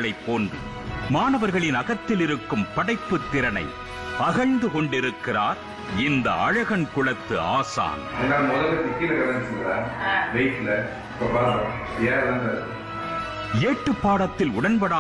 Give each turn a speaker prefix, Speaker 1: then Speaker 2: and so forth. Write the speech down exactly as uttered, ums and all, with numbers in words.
Speaker 1: போன்று மாணவர்களின் அகத்தில் இருக்கும் படைப்பு திறனை அகழ்ந்து கொண்டிருக்கிறார் இந்த அழகன் குலத்து ஆசான். ஏட்டு பாடத்தில் உடன்பட